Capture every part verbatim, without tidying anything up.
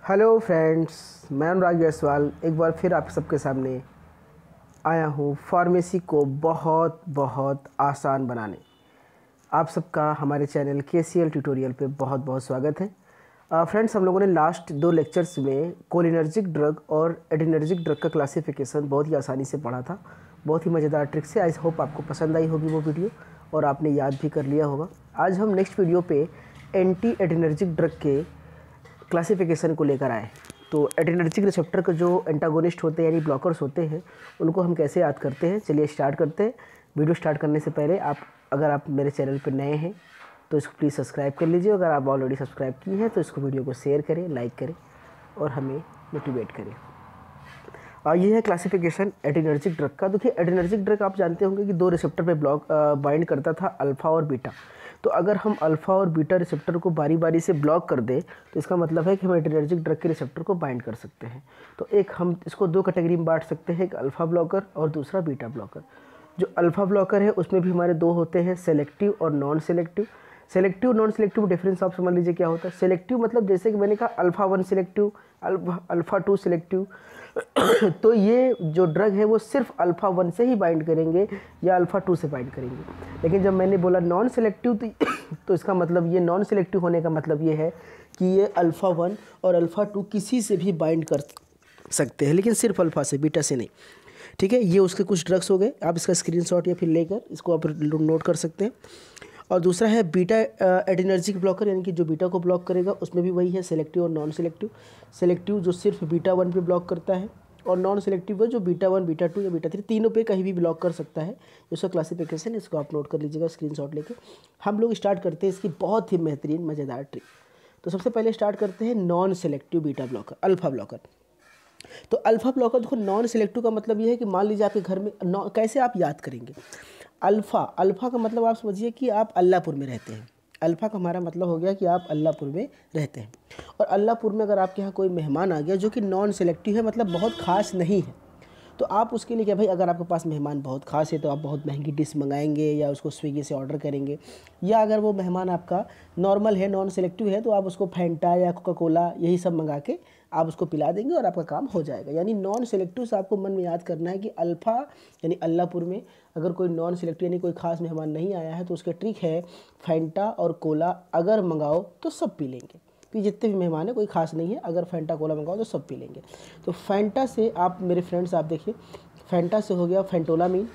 Hello friends, मैं अनुराग जायसवाल एक बार फिर आप सबके सामने आया हूँ फार्मेसी को बहुत बहुत आसान बनाने। आप सबका हमारे चैनल के सी एल ट्यूटोरियल पे बहुत बहुत स्वागत है। फ्रेंड्स, हम लोगों ने लास्ट दो लेक्चर्स में कोलिनर्जिक ड्रग और एडिनर्जिक ड्रग का क्लासिफिकेशन बहुत ही आसानी से पढ़ा था। बहुत ही मज़ेदार ट्रिक से। आई होप आपको पसंद आई होगी वो वीडियो और आपने याद भी कर लिया होगा। आज हम नेक्स्ट वीडियो पे एंटी एडिनर्जिक ड्रग के क्लासिफिकेशन को लेकर आए। तो एड्रेनर्जिक रिसेप्टर के जो एंटागोनिस्ट होते हैं यानी ब्लॉकर्स होते हैं, उनको हम कैसे याद करते हैं, चलिए स्टार्ट करते हैं। वीडियो स्टार्ट करने से पहले आप अगर आप मेरे चैनल पर नए हैं तो इसको प्लीज़ सब्सक्राइब कर लीजिए। अगर आप ऑलरेडी सब्सक्राइब की हैं तो इसको वीडियो को शेयर करें, लाइक करें और हमें मोटिवेट करें। और ये है क्लासिफिकेशन एड्रेनर्जिक ड्रग का। देखिए, एड्रेनर्जिक ड्रग आप जानते होंगे कि दो रिसेप्टर पे ब्लॉक बाइंड करता था, अल्फ़ा और बीटा। तो अगर हम अल्फ़ा और बीटा रिसेप्टर को बारी बारी से ब्लॉक कर दें तो इसका मतलब है कि हम एड्रेनर्जिक ड्रग के रिसेप्टर को बाइंड कर सकते हैं। तो एक हम इसको दो कैटेगरी में बांट सकते हैं, एक अल्फ़ा ब्लॉकर और दूसरा बीटा ब्लॉकर। जो अल्फ़ा ब्लॉकर है उसमें भी हमारे दो होते हैं, सेलेक्टिव और non selective. Selective non selective difference आप समझ लीजिए क्या होता है। सेलेक्टिव मतलब जैसे कि मैंने कहा alpha one selective, alpha alpha two selective. तो ये जो ड्रग है वो सिर्फ अल्फ़ा वन से ही बाइंड करेंगे या अल्फ़ा टू से बाइंड करेंगे। लेकिन जब मैंने बोला नॉन सेलेक्टिव तो, तो इसका मतलब ये नॉन सेलेक्टिव होने का मतलब ये है कि ये अल्फ़ा वन और अल्फ़ा टू किसी से भी बाइंड कर सकते हैं, लेकिन सिर्फ अल्फ़ा से, बीटा से नहीं। ठीक है, ये उसके कुछ ड्रग्स हो गए। आप इसका स्क्रीनशॉट या फिर लेकर इसको आप नोट कर सकते हैं। और दूसरा है बीटा एडिनर्जिक ब्लॉकर, यानी कि जो बीटा को ब्लॉक करेगा। उसमें भी वही है, सेलेक्टिव और नॉन सेलेक्टिव। सेलेक्टिव जो सिर्फ बीटा वन पे ब्लॉक करता है और नॉन सेलेक्टिव है जो बीटा वन, बीटा टू या बीटा थ्री तीनों पे कहीं भी ब्लॉक कर सकता है। इसका क्लासिफिकेशन इसको आप नोट कर लीजिएगा स्क्रीनशॉट लेके। हम लोग स्टार्ट करते हैं इसकी बहुत ही बेहतरीन मज़ेदार ट्रिक। तो सबसे पहले स्टार्ट करते हैं non selective beta blocker, alpha blocker. तो अल्फ़ा ब्लॉकर देखो, नॉन सेलेक्टिव का मतलब ये है कि मान लीजिए आपके घर में, कैसे आप याद करेंगे अल्फ़ा। अल्फ़ा का मतलब आप समझिए कि आप अल्लाहपुर में रहते हैं। अल्फ़ा का हमारा मतलब हो गया कि आप अल्लाहपुर में रहते हैं। और अल्लाहपुर में अगर आपके यहाँ कोई मेहमान आ गया जो कि नॉन सेलेक्टिव है, मतलब बहुत ख़ास नहीं है, तो आप उसके लिए क्या भाई, अगर आपके पास मेहमान बहुत ख़ास है तो आप बहुत महंगी डिश मंगाएंगे या उसको स्विगी से ऑर्डर करेंगे। या अगर वो मेहमान आपका नॉर्मल है, नॉन सेलेक्टिव है, तो आप उसको फैंटा या कोका कोला यही सब मंगा के आप उसको पिला देंगे और आपका काम हो जाएगा। यानी नॉन सेलेक्टिव से आपको मन में याद करना है कि अल्फ़ा यानी अल्लाहपुर में अगर कोई नॉन सेलेक्टिव यानी कोई ख़ास मेहमान नहीं आया है तो उसका ट्रिक है फैंटा और कोला अगर मंगाओ तो सब पी लेंगे। कि जितने भी मेहमान हैं कोई ख़ास नहीं है, अगर फैंटा कोला मंगाओ तो सब पी लेंगे। तो फैंटा से आप मेरे फ्रेंड्स आप देखिए, फैंटा से हो गया फेंटोलामीन,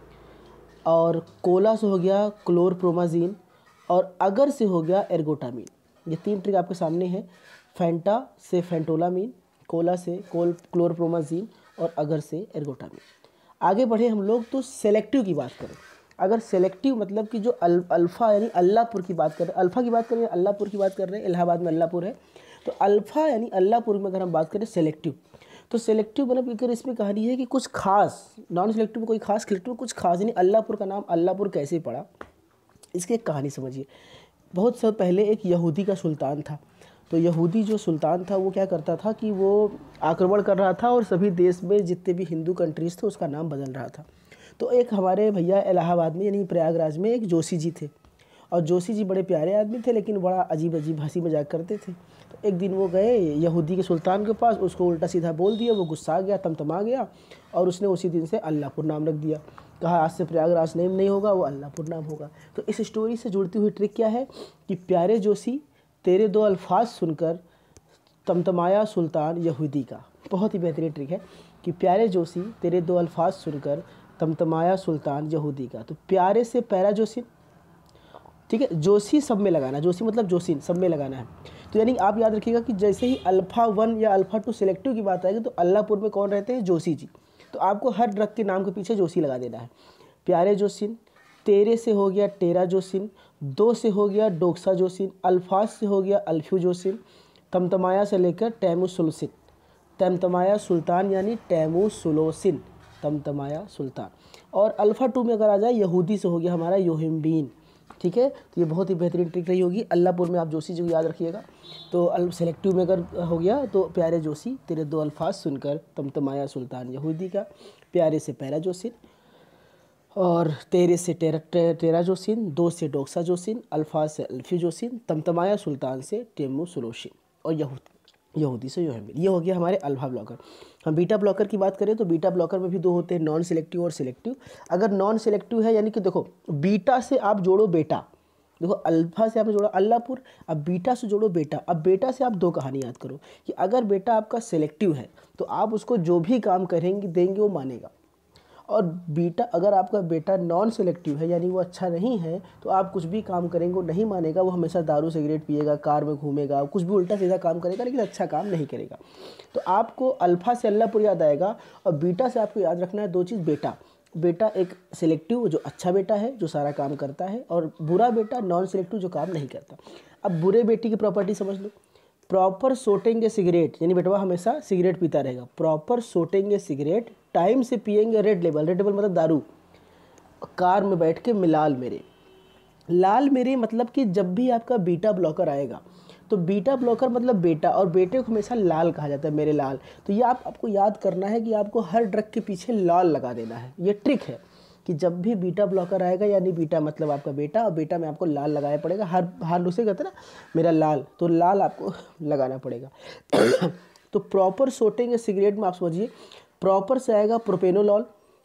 और कोला से हो गया क्लोरप्रोमाजीन, और अगर से हो गया एर्गोटामीन। ये तीन ट्रिक आपके सामने है। फैंटा से फेंटोलामीन, कोला से कोल क्लोरप्रोमाजीन और अगर से एर्गोटामीन। आगे बढ़े हम लोग तो सेलेक्टिव की बात करें। अगर सेलेक्टिव मतलब कि जो अल, अल्फ़ा यानी अल्लाहपुर की बात कर रहे हैं, अल्फ़ा की बात कर रहे हैं, अल्लाहपुर की बात कर रहे हैं, इलाहाबाद में अल्लाहपुर है। तो अल्फ़ा यानी अल्लाहपुर में अगर हम बात करें सेलेक्टिव, तो सेलेक्टिव मतलब अगर इसमें कहानी है कि कुछ खास, नॉन सेलेक्टिव में कोई खास, सेलेक्टिव में कुछ खास। यानी अल्लाहपुर का नाम अल्लाहपुर कैसे पड़ा, इसकी एक कहानी समझिए। बहुत साल पहले एक यहूदी का सुल्तान था। तो यहूदी जो सुल्तान था वो क्या करता था कि वो आक्रमण कर रहा था और सभी देश में जितने भी हिंदू कंट्रीज़ थे उसका नाम बदल रहा था। तो एक हमारे भैया इलाहाबाद में यानी प्रयागराज में एक जोशी जी थे, और जोशी जी बड़े प्यारे आदमी थे लेकिन बड़ा अजीब अजीब हंसी मजाक करते थे। तो एक दिन वो गए यहूदी के सुल्तान के पास, उसको उल्टा सीधा बोल दिया। वो गुस्सा आ गया, तमतमा गया और उसने उसी दिन से अल्लाहपुर नाम रख दिया। कहा आज से प्रयागराज नेम नहीं होगा, वो अल्लाहपुर नाम होगा। तो इस स्टोरी से जुड़ती हुई ट्रिक क्या है कि प्यारे जोशी तेरे दो अल्फाज सुनकर तमतमाया सुल्तान यहूदी का। बहुत ही बेहतरीन ट्रिक है कि प्यारे जोशी तेरे दो अल्फाज सुनकर तमतमाया सुल्तान यहूदी का। तो प्यारे से पैरा जोशी, ठीक है, जोशी सब में लगाना, जोशी मतलब जोशीन सब में लगाना है। तो यानी आप याद रखिएगा कि जैसे ही अल्फ़ा वन या अल्फ़ा टू सेलेक्टिव की बात आएगी तो अल्लाहपुर में कौन रहते हैं, जोशी जी। तो आपको हर ड्रग के नाम के पीछे जोशी लगा देना है। प्यारे जोशीन, तेरे से हो गया टेरा जोशीन, दो से हो गया डोक्सा जोशीन, अल्फाज से हो गया अल्फ्यू जोशीन, तमतमाया से लेकर टैमुसुलोसिन, तमतमाया सुल्तान यानी टैमुसुलोसिन, तमतमाया सुल्तान। और अल्फ़ा टू में अगर आ जाए यहूदी से हो गया हमारा योहिम्बीन। ठीक है, तो ये बहुत ही बेहतरीन ट्रिक रही होगी। अल्लाहपुर में आप जोशी जी को याद रखिएगा। तो अल सेलेक्टिव में अगर हो गया तो प्यारे जोशी तेरे दो अल्फाज सुनकर तमतमाया सुल्तान यहूदी का, प्यारे से पैरा जोशीन, और तेरे से टेरा टेरा जोशीन, दो से डोक्सा जोशीन, अल्फाज से अल्फी जोशीन, तमतमाया सुल्तान से टेमुसुलोसिन और यहूद ये होती सो यो है मेरी। ये हो गया हमारे अल्फा ब्लॉकर। हम बीटा ब्लॉकर की बात करें तो बीटा ब्लॉकर में भी दो होते हैं, नॉन सिलेक्टिव और सिलेक्टिव। अगर नॉन सिलेक्टिव है यानी कि देखो बीटा से आप जोड़ो बेटा, देखो अल्फा से आपने जोड़ा अल्लाहपुर, अब बीटा से जोड़ो बेटा। अब बेटा से आप दो कहानी याद करो कि अगर बेटा आपका सिलेक्टिव है तो आप उसको जो भी काम करेंगे देंगे वो मानेगा, और बीटा अगर आपका बेटा नॉन सेलेक्टिव है यानी वो अच्छा नहीं है तो आप कुछ भी काम करेंगे वो नहीं मानेगा, वो हमेशा दारू सिगरेट पिएगा, कार में घूमेगा, कुछ भी उल्टा सीधा काम करेगा लेकिन अच्छा काम नहीं करेगा। तो आपको अल्फा से अल्लाहपुर याद आएगा, और बीटा से आपको याद रखना है दो चीज़। बेटा बेटा एक सिलेक्टिव जो अच्छा बेटा है जो सारा काम करता है, और बुरा बेटा नॉन सिलेक्टिव जो काम नहीं करता। अब बुरे बेटे की प्रॉपर्टी समझ लो, प्रॉपर सोटेंगे सिगरेट यानी बेटवा हमेशा सिगरेट पीता रहेगा, प्रॉपर सोटेंगे सिगरेट, टाइम से पिएंगे रेड लेबल, रेड लेबल मतलब दारू, कार में बैठ के मिलाल मेरे। लाल मेरे मतलब कि जब भी आपका बीटा ब्लॉकर आएगा तो बीटा ब्लॉकर मतलब बेटा, और बेटे को हमेशा लाल कहा जाता है, मेरे लाल। तो ये आप आपको याद करना है कि आपको हर ड्रग के पीछे लाल लगा देना है। ये ट्रिक है कि जब भी बीटा ब्लॉकर आएगा यानी बीटा मतलब आपका बेटा, और बेटा में आपको लाल लगाया पड़ेगा। हर हर उसे कहते ना मेरा लाल, तो लाल आपको लगाना पड़ेगा। तो प्रॉपर सोटेंगे सिगरेट में आप समझिए, प्रॉपर से आएगा प्रोपेनोलॉल,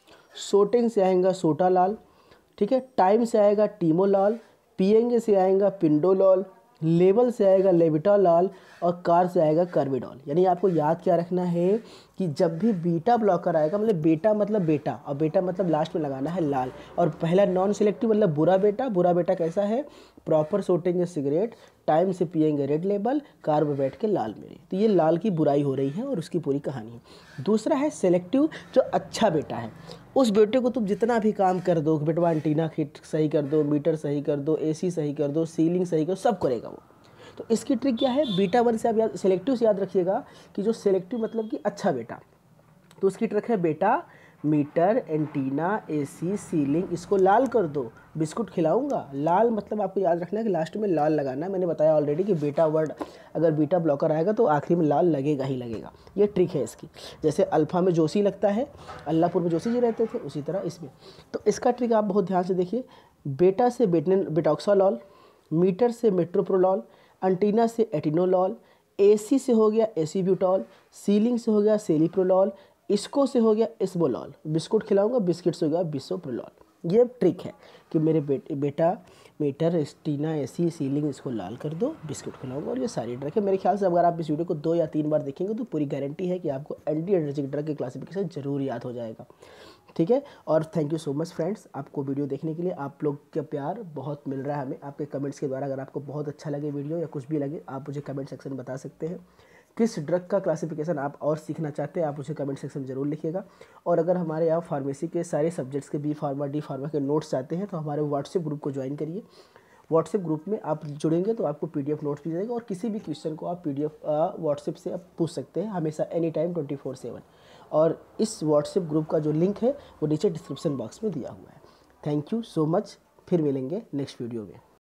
सोटेंग से आएगा सोटालाल, ठीक है, टाइम से आएगा टीमोलाल, पिएंगे से आएगा पिंडोलॉल, लेवल से आएगा लेविटालाल, और कार से आएगा कार्बिडॉल। यानी आपको याद क्या रखना है कि जब भी बीटा ब्लॉकर आएगा मतलब बेटा मतलब बेटा, और बेटा मतलब लास्ट में लगाना है लाल। और पहला नॉन सिलेक्टिव मतलब बुरा बेटा, बुरा बेटा कैसा है, प्रॉपर सोटेंगे सिगरेट, टाइम से पिएंगे रेड लेबल, कार में बैठ के लाल मेरे। तो ये लाल की बुराई हो रही है और उसकी पूरी कहानी है। दूसरा है सेलेक्टिव जो अच्छा बेटा है, उस बेटे को तुम जितना भी काम कर दो, बेटवा एंटीना हिट सही कर दो, मीटर सही कर दो, एसी सही कर दो, सीलिंग सही कर दो, सब करेगा वो। तो इसकी ट्रिक क्या है, बीटा वन से आप याद सेलेक्टिव से याद रखिएगा कि जो सेलेक्टिव मतलब कि अच्छा बेटा, तो उसकी ट्रिक है बेटा मीटर एंटीना एसी सीलिंग इसको लाल कर दो, बिस्कुट खिलाऊंगा। लाल मतलब आपको याद रखना है कि लास्ट में लाल लगाना है। मैंने बताया ऑलरेडी कि बेटा वर्ड अगर बीटा ब्लॉकर आएगा तो आखिरी में लाल लगेगा ही लगेगा। ये ट्रिक है इसकी। जैसे अल्फ़ा में जोशी लगता है, अल्लाहपुर में जोशी जी रहते थे, उसी तरह इसमें। तो इसका ट्रिक आप बहुत ध्यान से देखिए, बेटा से बेटन बेटॉक्सालॉल, मीटर से मेट्रोप्रोलॉल, एंटीना से एटिनोलॉल, एसी से हो गया एसीब्यूटॉल, सीलिंग से हो गया सेलिप्रोलॉल, इसको से हो गया इस्बोलॉल, बिस्कुट खिलाऊंगा बिस्किट से हो गया बिसोप्रोलॉल। ये ट्रिक है कि मेरे बेटे बेटा मीटर एस्टीना एसी सीलिंग इसको लाल कर दो, बिस्कुट खिलाऊंगा। और ये सारी ड्रग है। मेरे ख्याल से अगर आप इस वीडियो को दो या तीन बार देखेंगे तो पूरी गारंटी है कि आपको एंटी एलर्जिक ड्रग के क्लासिफिकेशन जरूर याद हो जाएगा। ठीक है, और thank you so much friends, आपको वीडियो देखने के लिए। आप लोग का प्यार बहुत मिल रहा है हमें आपके कमेंट्स के द्वारा। अगर आपको बहुत अच्छा लगे वीडियो या कुछ भी लगे, आप मुझे कमेंट सेक्शन में बता सकते हैं। किस ड्रग का क्लासिफिकेशन आप और सीखना चाहते हैं आप मुझे कमेंट सेक्शन में जरूर लिखिएगा। और अगर हमारे यहाँ फार्मेसी के सारे सब्जेक्ट्स के बी फार्मा डी फार्मा के नोट्स चाहते हैं तो हमारे व्हाट्सएप ग्रुप को ज्वाइन करिए। व्हाट्सएप ग्रुप में आप जुड़ेंगे तो आपको पीडीएफ नोट्स भी जाएगा, और किसी भी क्वेश्चन को आप पीडीएफ व्हाट्सएप से आप पूछ सकते हैं हमेशा, any time twenty four seven. और इस व्हाट्सएप ग्रुप का जो लिंक है वो नीचे डिस्क्रिप्शन बॉक्स में दिया हुआ है। थैंक यू सो मच, फिर मिलेंगे नेक्स्ट वीडियो में।